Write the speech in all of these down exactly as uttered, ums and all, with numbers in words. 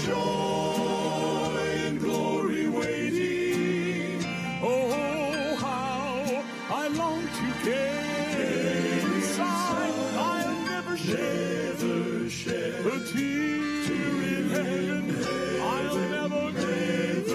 joy and glory waiting. Oh, how I long to gain inside. I'll never shed, Never shed a tear in heaven. I'll never grieve,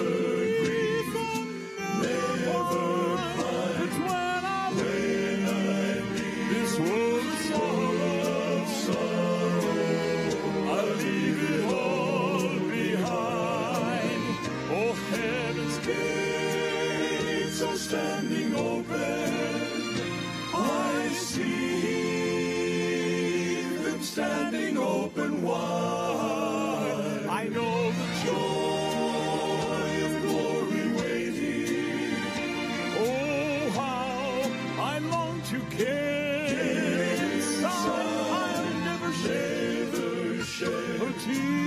never part. It's when I leave this world of sorrow, I'll leave it all behind. Oh, heaven's gates are standing open. I see them standing open wide. I know the joy of glory waiting. Oh, how I long to gain inside. I'll never shed, Never shed a tear.